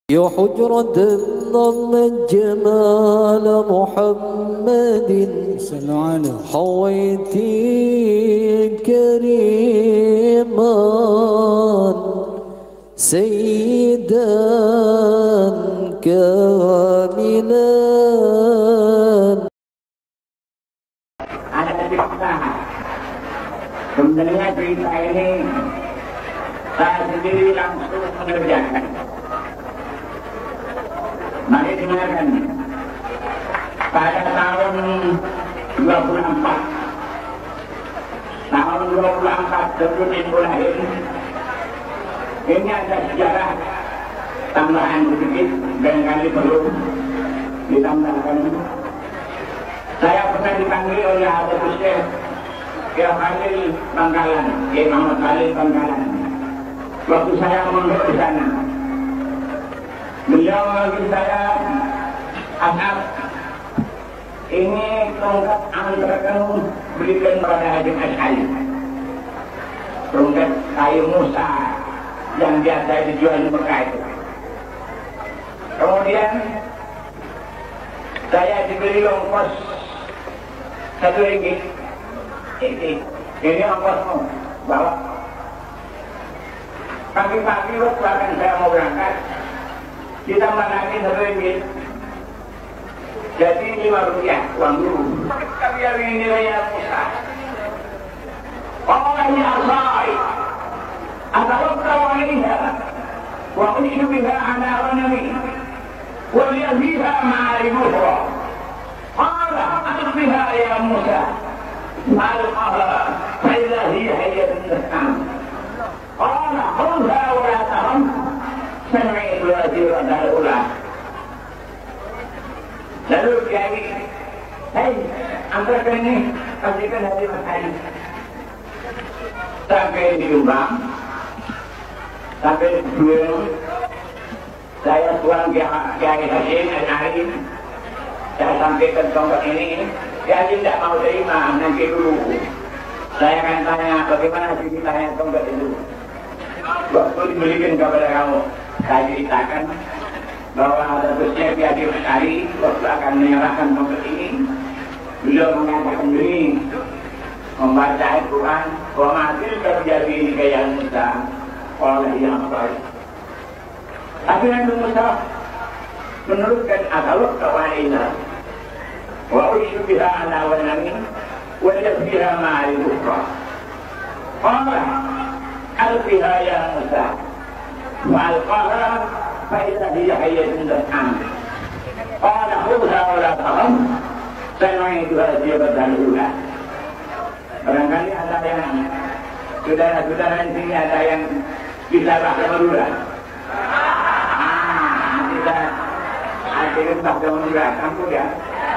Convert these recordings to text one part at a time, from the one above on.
يا حجرة ضمت جمال محمد صلى عليه حويتي كريما سيدا كاملا. Ada cerita, sebenarnya cerita ini saya sendiri langsung mengerjakan. Mari dengarkan. Pada tahun 24 sebelum ibu lahir, ini ada sejarah tambahan sedikit, barangkali perlu ditambahkan. Saya pernah dipanggil oleh Habib Syekh Kiai Khalil Bangkalan, Kiai Muhammad Khalil Bangkalan. Waktu saya mondok di sana, beliau memanggil saya, Ahmad, ini tongkat antara kamu berikan pada Hadim Asy'ari. Tongkat kayu Musa yang biasa dijual di Mekah itu. Kemudian saya diberi ongkos RM1. Ini ongkosmu, bawa. Pagi-pagi waktu akan saya mau berangkat, kita menagih RM1. Jadi Rp5 uang dulu. Tapi yang ini nilainya besar. Allah ya Allah, atawakkal alaiha wa ushru biha ala ghanami wa liya fiha ma'arib ukhra. Qala atbiha ya Musa alqaha fa idha hiya hayyatun tas'am. Qala khudha wa la taham sami'tu wazira al-ula. Lalu Kiai, hei, antarkan ini, pastikan hati Mas Ali. Sampai di Jombang, sampai di Buel, saya tuang Kiai Hasim Al-Arif, saya sampaikan tongkat ini, Kiai tidak mau terima, nanti dulu. Saya akan tanya, bagaimana ceritanya tongkat itu? Waktu diberikan kepada kamu, saya ceritakan bahwa ada Syekh Kiai Hasim waktu akan menyerahkan tongkat ini, beliau mengatakan begini, membaca Al-Quran, wa ma'atil terjadi kayak Musa, oleh yang baik. Tapi Nabi Musa menurutkan atawak kawaina, wa ushru biha ala ghanami, wa yasbiha ma'arib ukhra. Qala alqiha ya Musa, wa alqaha fa idha hiya hayyatun tas'am. Qala khudha wa la taham, sami'tu wazira al-ula. Barangkali ada yang saudara-saudara di sini ada yang bisa bahasa Madura. Kita akhirnya bahasa Madura, kampung ya.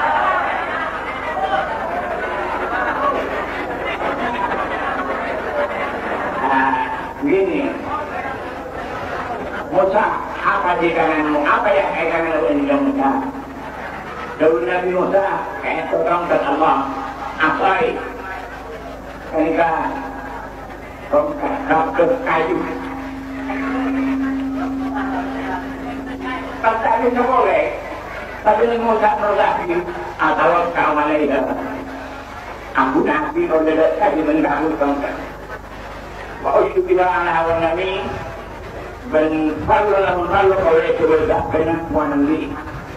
Begini, Musa, apa di kananmu? Apa yang akan dilakukan Musa? Daun Nabi Musa, kayak seorang dan Allah, asai. Ketika ke kayu, kayu boleh, tapi Musa lagi atau kau Malaysia, aku nanti kalau tidak kayu mengganggu tongkat. Kau itu bilang anak kami, berfalu oleh keberadaan dengan wanita.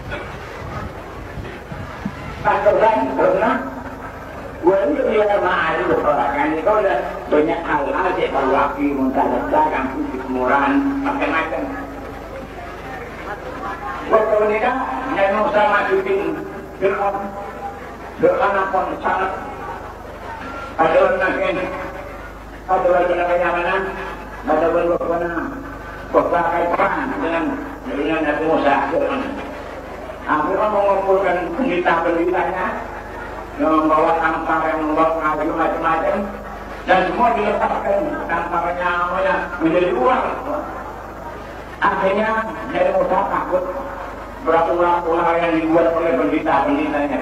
Pasal karena walaupun dia ma'arif orang ini kalau banyak hal-hal dia berwakil mentadakkan fisik kemurahan macam-macam. Waktu menikah Nabi Musa masukin Fir'aun pun sangat ada orang ada lagi namanya mana ada berbagai perang dengan Nabi Musa. Fir'aun mengumpulkan pendeta-pendetanya yang membawa tampar, yang membawa kayu macam-macam, dan semua diletakkan tamparnya menjadi uang. Akhirnya Nabi Musa takut berapa ular yang dibuat oleh pendeta-pendetanya.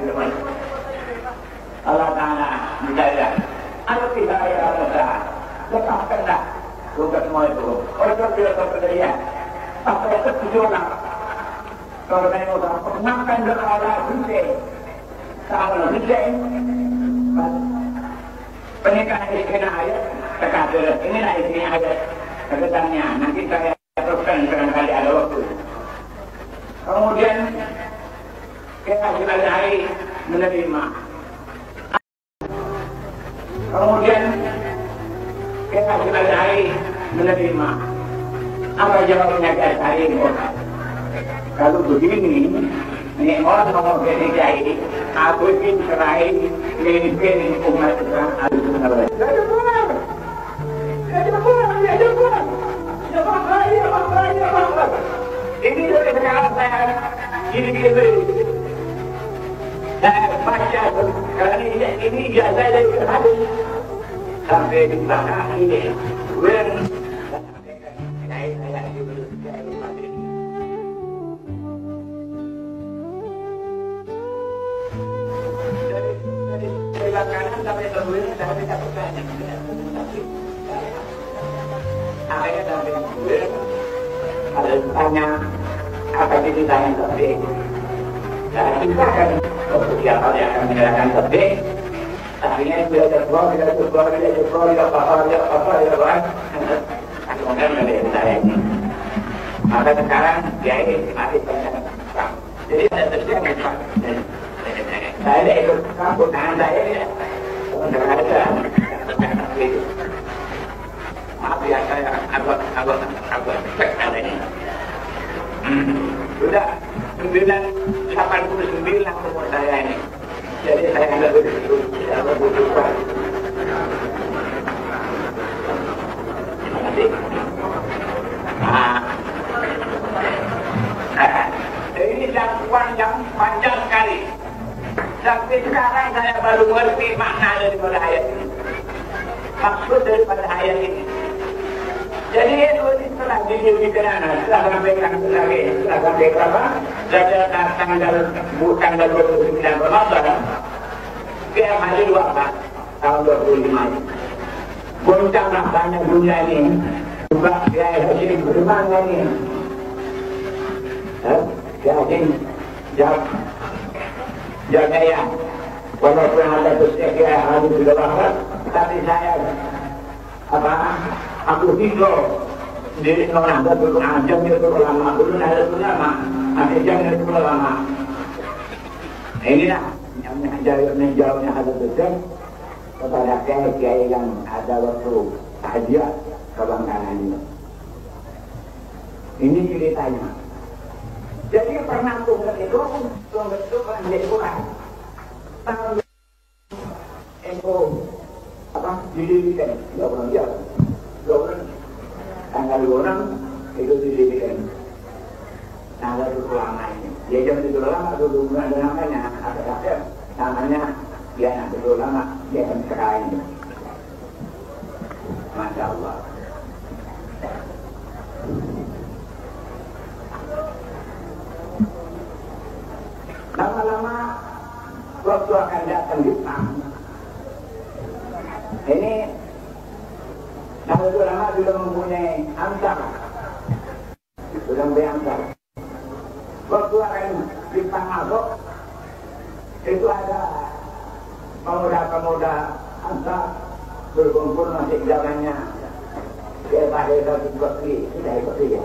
Allah Ta'ala berkata, "Al-Qiyah ya Musa, letakkanlah untuk semua itu. Orang tidak terpedaya. apa itu tujuan? Kalau saya orang makan orang Hussein, sama Hussein, pernikahan istri ayat, terkadang inilah istri ayat, kedatangnya nanti saya teruskan barangkali ada waktu. Kemudian kewajiban hari menerima. Kemudian kewajiban hari menerima. Apa jawabnya ke hari ini? Kalau begini, ini orang ngomong ke DKI, aku ingin cerai, mimpin umat Islam. Ini dari sekarang saya gini-gini. Saya baca, karena ini ijazah dari hadis sampai di belakang ini. Kanan sampai terbunuh sampai satu kali. Akhirnya sampai terbunuh. Ada tanya apa ceritanya tadi. Dan kita akan siapa yang akan menyerahkan tadi. Akhirnya dia terbunuh, kemudian menjadi saya ini. Maka sekarang dia ini masih banyak. Jadi ada terjadi Pak. Saya ikut kampung tangan saya ini. Maaf ya saya agak cek ini. Sudah 89 umur saya ini. Jadi saya nggak begitu butuh. Terima kasih. Ini panjang sekali. Sampai sekarang saya baru mengerti makna daripada ayat ini. Maksud daripada ayat ini. Jadi itu setelah dikenal, setelah sampai berapa? Tanggal 29 Ramadan, dia hari 24 tahun 25. Goncanglah banyak dunia ini. Juga dia hasil bagaimana ini? Dia hasil jaga ya, walaupun ada kesehatan harus dilakukan, tapi saya aku hidup di orang ada dulu ajam itu ulama dulu ada ulama, ajam itu ulama. Inilah yang menjawabnya ada betul kepada kiai yang ada waktu hadiah kebanggaan ini. Ini ceritanya. Jadi pernah tunggal itu menjadi kurang. Tahun itu didirikan 2 bulan tanggal 26 itu didirikan. Tanggal itu lama ini. Dia jangan itu lama dulu ada namanya ada namanya dia nak itu lama dia akan cerai. Masya Allah. Lama-lama waktu akan datang Jepang. Ini Nahdlatul Ulama sudah mempunyai ansar, sudah mempunyai ansar. Waktu akan Jepang masuk, itu ada pemuda-pemuda ansar berkumpul masih zamannya desa-desa seperti sudah seperti ya.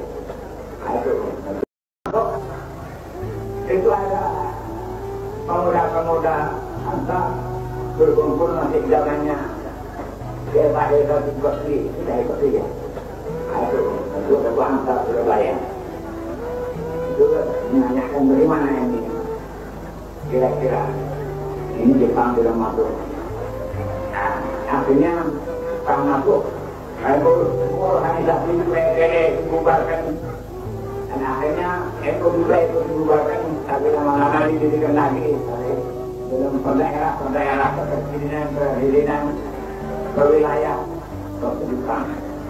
Itu ada pemuda-pemuda ansar berkumpul masih zamannya desa-desa seperti sudah seperti ya. Itu ada ansar Surabaya. Itu menanyakan dari mana ini kira-kira ini Jepang sudah masuk. Nah, akhirnya Jepang masuk. Organisasi PKD dibubarkan. Dan akhirnya Eko juga itu dibubarkan, tapi lama-lama didirikan lagi dalam daerah perizinan berwilayah ke Jepang.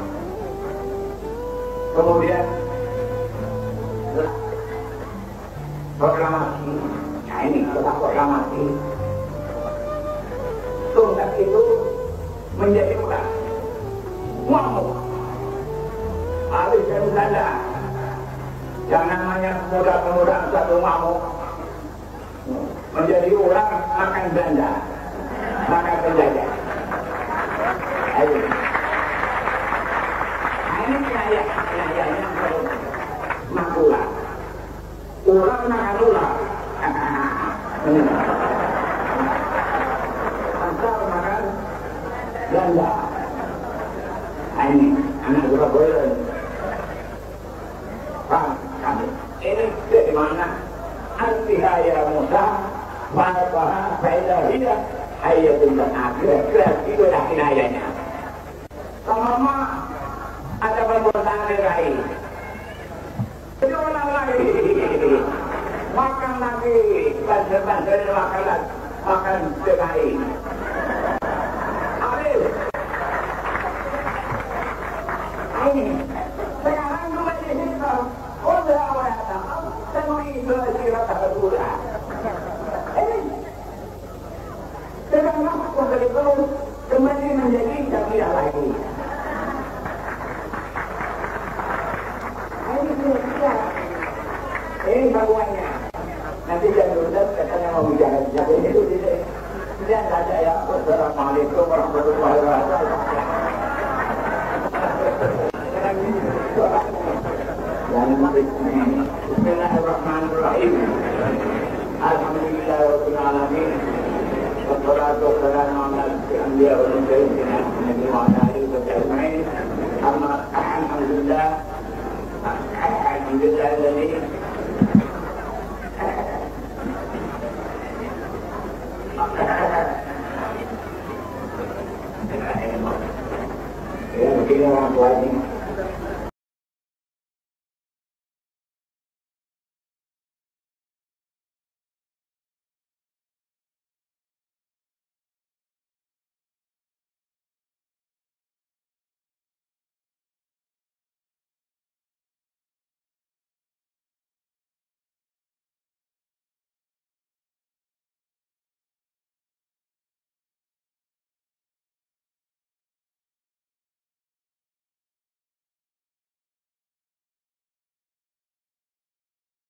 Kemudian proklamasi. Nah ini setelah proklamasi, tunggal itu menjadi murah. Wow, habis dari Belanda namanya pemuda-pemuda satu mau menjadi orang makan belanja, makan penjajah. Ayo. Ini penjajahnya makulah. Ular makan ular. Asal makan belanja. Ini anak juga boleh. Pak, ini dari mana? Artiha ya Musa, Bapak Faidah Hidah, Hayatun dan Akhirat, itulah kinayanya. Sama ada perbuatan lain. Itu orang lain. Makan lagi, banser-banser makan lain. Amin. Ini sekarang juga di situ. Udah awal datang, semua itu sirat terbuka. Sekarang untuk itu kembali menjadi jamiah lagi. Ini baruannya. Nanti jangan lupa katanya mau bicara jadi itu tidak ada ya. Wassalamualaikum warahmatullahi wabarakatuh. Bismillahirrahmanirrahim. Alhamdulillahirabbil alamin. Wassalatu wassalamu ala anbiya wal mursalin nabi wa ala alihi wa sahbihi. Alhamdulillah. Alhamdulillah ini ya begini orang tua ini